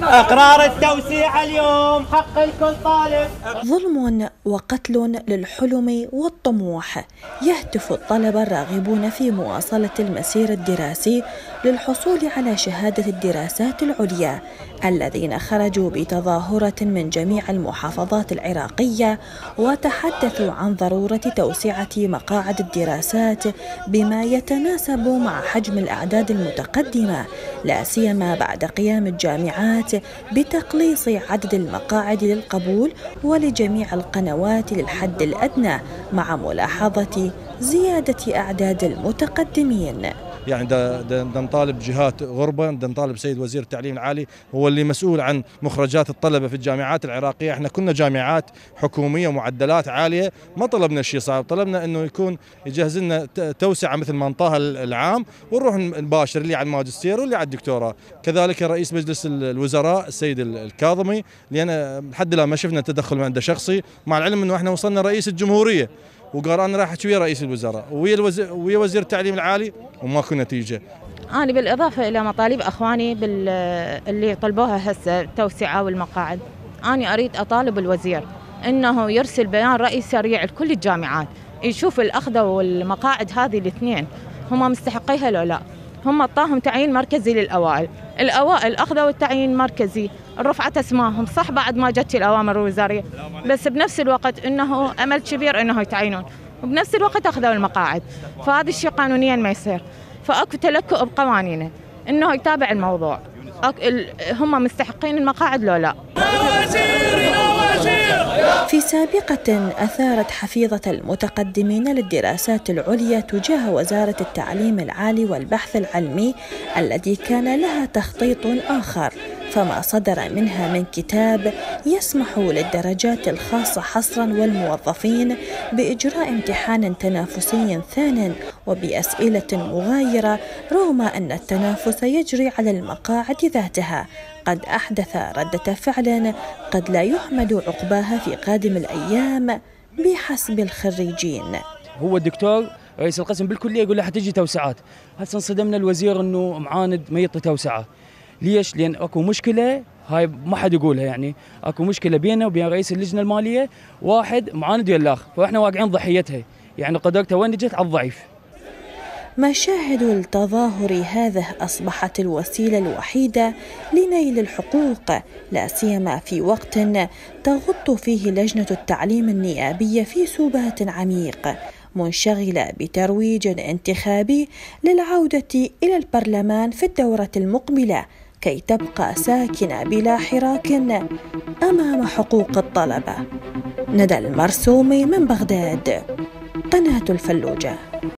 إقرار التوسيع اليوم حق لكل طالب. ظلم وقتل للحلم والطموح. يهتف الطلبة الراغبون في مواصلة المسير الدراسي للحصول على شهادة الدراسات العليا، الذين خرجوا بتظاهرة من جميع المحافظات العراقية وتحدثوا عن ضرورة توسعة مقاعد الدراسات بما يتناسب مع حجم الأعداد المتقدمة، لا سيما بعد قيام الجامعات بتقليص عدد المقاعد للقبول ولجميع القنوات للحد الأدنى، مع ملاحظة زيادة أعداد المتقدمين. يعني نطالب جهات غربة، نطالب سيد وزير التعليم العالي هو اللي مسؤول عن مخرجات الطلبة في الجامعات العراقية. احنا كنا جامعات حكومية معدلات عالية، ما طلبنا شيء صعب، طلبنا انه يكون يجهز لنا توسعة مثل ما انطاها العام، ونروح نباشر اللي على الماجستير واللي على الدكتوراه. كذلك رئيس مجلس الوزراء السيد الكاظمي، لان لحد الان ما شفنا تدخل من عنده شخصي، مع العلم انه احنا وصلنا رئيس الجمهورية وقال انا راح احكي ويا رئيس الوزراء ويا وزير التعليم العالي وماكو نتيجه. أنا بالإضافة إلى مطالب أخواني اللي طلبوها هسه التوسعة والمقاعد، أنا أريد أطالب الوزير إنه يرسل بيان رأي سريع لكل الجامعات، يشوف الأخذة والمقاعد هذه الاثنين هم مستحقيها لو لا. هم طاهم تعيين مركزي للأوائل، الأوائل أخذوا والتعيين مركزي، رفعت اسمائهم صح بعد ما جت الأوامر الوزارية، بس بنفس الوقت إنه أمل كبير إنه يتعينون، وبنفس الوقت أخذوا المقاعد، فهذا الشيء قانونيا ما يصير. فأكو تلكؤ بقوانينه إنه يتابع الموضوع، هم مستحقين المقاعد لو لا. في سابقة أثارت حفيظة المتقدمين للدراسات العليا تجاه وزارة التعليم العالي والبحث العلمي الذي كان لها تخطيط آخر، فما صدر منها من كتاب يسمح للدرجات الخاصة حصرا والموظفين بإجراء امتحان تنافسي ثان وبأسئلة مغايرة، رغم أن التنافس يجري على المقاعد ذاتها، قد أحدث ردة فعل قد لا يحمد عقباها في قادم الأيام بحسب الخريجين. هو الدكتور رئيس القسم بالكلية يقول له حتجي توسعات، هسه انصدمنا الوزير انه معاند ما يعطي توسعة. ليش؟ لأن اكو مشكلة هاي ما حد يقولها، يعني اكو مشكلة بينه وبين رئيس اللجنة المالية، واحد معاند ويا الآخر، فاحنا واقعين ضحيتها، يعني قدرته وين جت على الضعيف. مشاهد التظاهر هذه أصبحت الوسيلة الوحيدة لنيل الحقوق، لا سيما في وقت تغط فيه لجنة التعليم النيابية في سبات عميق، منشغلة بترويج انتخابي للعودة إلى البرلمان في الدورة المقبلة كي تبقى ساكنة بلا حراك أمام حقوق الطلبة. ندى المرسومي من بغداد، قناة الفلوجة.